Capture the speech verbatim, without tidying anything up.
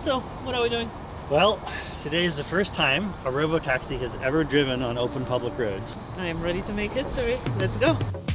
So, what are we doing? Well, today is the first time a robo taxi has ever driven on open public roads. I am ready to make history. Let's go.